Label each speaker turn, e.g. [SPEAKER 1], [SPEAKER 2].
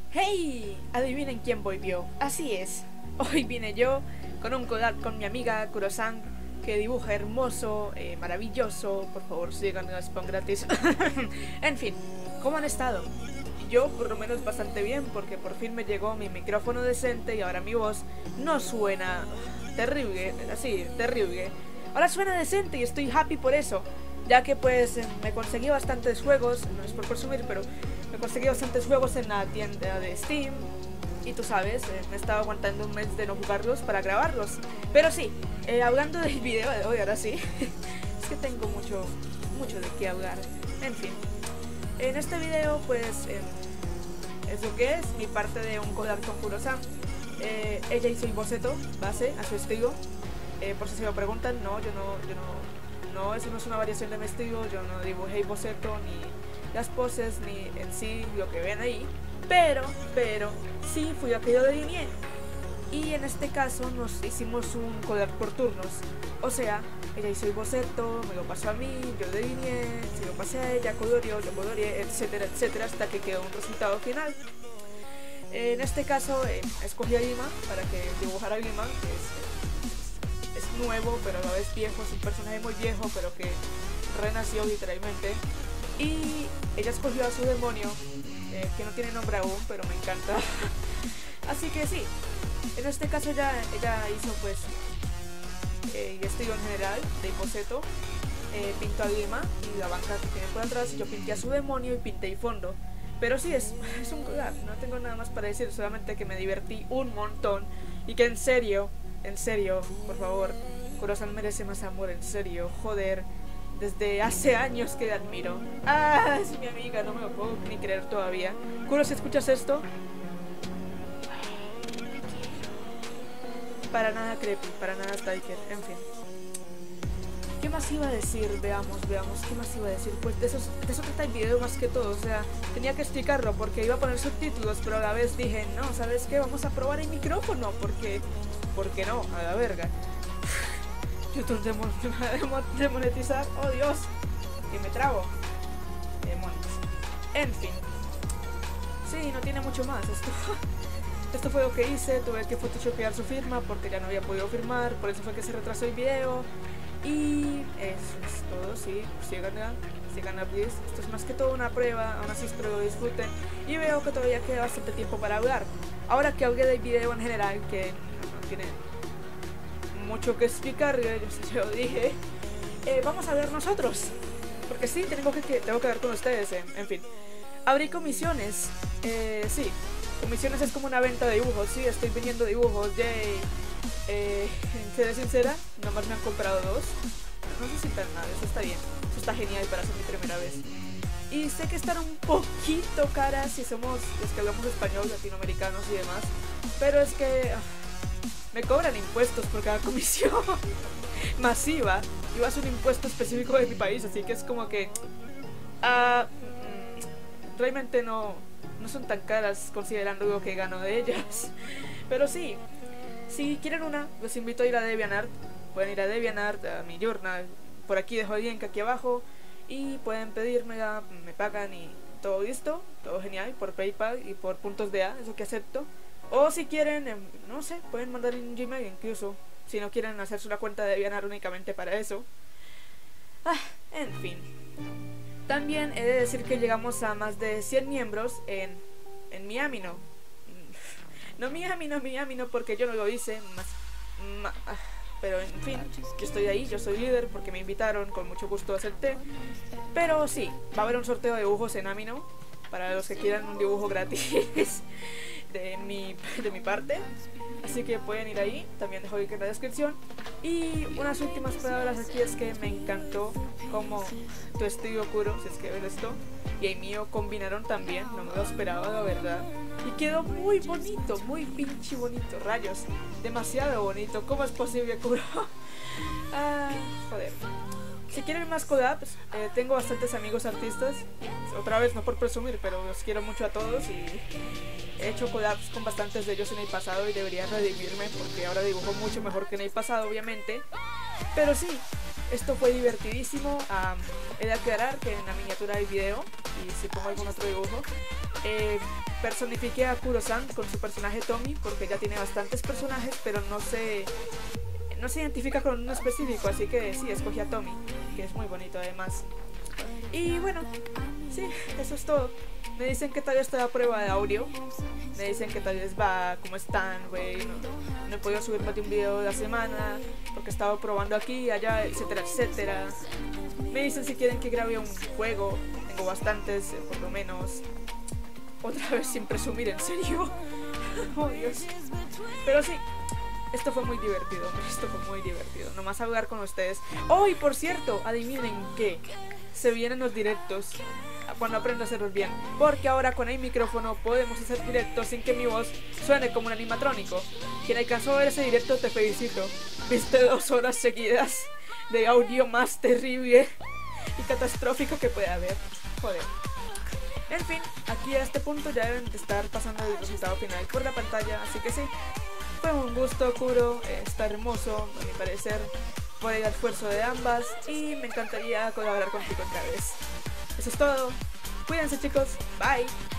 [SPEAKER 1] ¡Hey! Adivinen quién volvió. Así es. Hoy vine yo con un collab con mi amiga Kuro-san, que dibuja hermoso, maravilloso. Por favor, sigan el spam gratis. En fin, ¿cómo han estado? Yo por lo menos bastante bien, porque por fin me llegó mi micrófono decente y ahora mi voz no suena terrible, así, terrible. Ahora suena decente y estoy happy por eso, ya que pues me conseguí bastantes juegos, no es por presumir, pero me conseguí bastantes juegos en la tienda de Steam. Y tú sabes, me estaba aguantando un mes de no jugarlos para grabarlos. Pero sí, hablando del video de hoy, ahora sí, es que tengo mucho de qué hablar. En fin, en este video pues es lo que es mi parte de un collab con Kuro-san. Ella hizo el boceto base a su estilo. Por si se lo preguntan, no, no, eso no es una variación de mi estilo. Yo no dibujé el boceto, ni las poses, ni en sí lo que ven ahí. Pero sí fui yo que yo delineé. Y en este caso nos hicimos un collab por turnos. O sea, ella hizo el boceto, me lo pasó a mí, yo delineé, se lo pasé a ella, coloreó, yo coloreé, etcétera, etcétera, hasta que quedó un resultado final. En este caso escogí a Lima para que dibujara a Lima, que es nuevo, pero a la vez viejo, es un personaje muy viejo, pero que renació literalmente. Y ella escogió a su demonio, que no tiene nombre aún, pero me encanta. Así que sí, en este caso ella hizo pues el estilo en general de boceto, pintó a Lima y la banca que tiene por atrás, y yo pinté a su demonio y pinté el fondo. Pero sí, es un collab, no tengo nada más para decir, solamente que me divertí un montón y que en serio, por favor, Kuro-san merece más amor, en serio, joder. Desde hace años que la admiro. Ah, es mi amiga, no me lo puedo ni creer todavía. Kuro, si escuchas esto, para nada creepy, para nada stalker, en fin. ¿Qué más iba a decir? Veamos, ¿qué más iba a decir? Pues de eso trata el video más que todo, o sea, tenía que explicarlo porque iba a poner subtítulos, pero a la vez dije, no, ¿sabes qué? Vamos a probar el micrófono, porque, ¿por qué no? A la verga. YouTube demonetizar, oh Dios, que me trago. Demonios. En fin. Sí, no tiene mucho más. Esto fue lo que hice. Tuve que photoshopear su firma porque ya no había podido firmar. Por eso fue que se retrasó el video. Y eso es todo, sí. Síganla, please. Esto es más que todo una prueba. Aún así espero lo disfruten. Y veo que todavía queda bastante tiempo para hablar. Ahora que hablé del video en general, que no tiene mucho que explicar, yo lo dije, vamos a ver nosotros, porque sí, tengo que ver con ustedes, en fin. Abrí comisiones, sí, comisiones es como una venta de dibujos, sí, estoy vendiendo dibujos, yay. Seré sincera, nomás me han comprado 2, no necesitan nada, eso está bien, eso está genial para ser mi primera vez. Y sé que están un poquito caras si somos los que hablamos español, latinoamericanos y demás, pero es que me cobran impuestos por cada comisión masiva, y va a ser un impuesto específico de mi país, así que es como que realmente no son tan caras considerando lo que gano de ellas. Pero sí, si quieren una, los invito a ir a DeviantArt. Pueden ir a DeviantArt, a mi journal, por aquí dejo el link aquí abajo, y pueden pedírmela, me pagan y todo listo, todo genial, por PayPal y por puntos de A, eso que acepto. O si quieren, no sé, pueden mandar un Gmail incluso, si no quieren hacerse una cuenta de DeviantArt únicamente para eso. En fin. También he de decir que llegamos a más de 100 miembros en Miami, no. No Miami, no, porque yo no lo hice, pero en fin, yo estoy ahí, yo soy líder porque me invitaron, con mucho gusto acepté. Pero sí, va a haber un sorteo de dibujos en Amino, para los que quieran un dibujo gratis de mi parte, así que pueden ir ahí, también dejo el link en la descripción. Y unas últimas palabras aquí es que me encantó como tu estilo Kuro, si es que ves esto, y el mío combinaron también, no me lo esperaba la verdad, y quedó muy bonito, muy pinche bonito, rayos, demasiado bonito. ¿Cómo es posible, Kuro? Joder. Si quieren más collabs, tengo bastantes amigos artistas. Otra vez, no por presumir, pero los quiero mucho a todos y he hecho collabs con bastantes de ellos en el pasado y debería redimirme porque ahora dibujo mucho mejor que en el pasado, obviamente. Pero sí, esto fue divertidísimo. He de aclarar que en la miniatura del video, y si pongo algún otro dibujo, personifique a Kuro-san con su personaje Tommy, porque ella tiene bastantes personajes, pero no se identifica con uno específico, así que sí, escogí a Tommy, que es muy bonito además. Y bueno, sí, eso es todo. Me dicen que tal vez estoy a prueba de audio. Me dicen que tal vez va como están, güey. No he podido subir más de un video de la semana porque he estado probando aquí, allá, etcétera, etcétera. Me dicen si quieren que grabe un juego. Tengo bastantes, por lo menos. Otra vez sin presumir, en serio. Oh, Dios. Pero sí, esto fue muy divertido, hombre. Esto fue muy divertido. Nomás hablar con ustedes. Oh, y por cierto, adivinen qué. Se vienen los directos cuando aprenda a hacerlos bien, porque ahora con el micrófono podemos hacer directos sin que mi voz suene como un animatrónico. Quien alcanzó a ver ese directo, te felicito. Viste 2 horas seguidas de audio más terrible y catastrófico que puede haber. Joder. En fin, aquí a este punto ya deben de estar pasando el resultado final por la pantalla, así que sí, fue un gusto, Kuro, está hermoso, a mi parecer, por el esfuerzo de ambas, y me encantaría colaborar contigo otra vez. Eso es todo, cuídense chicos, bye.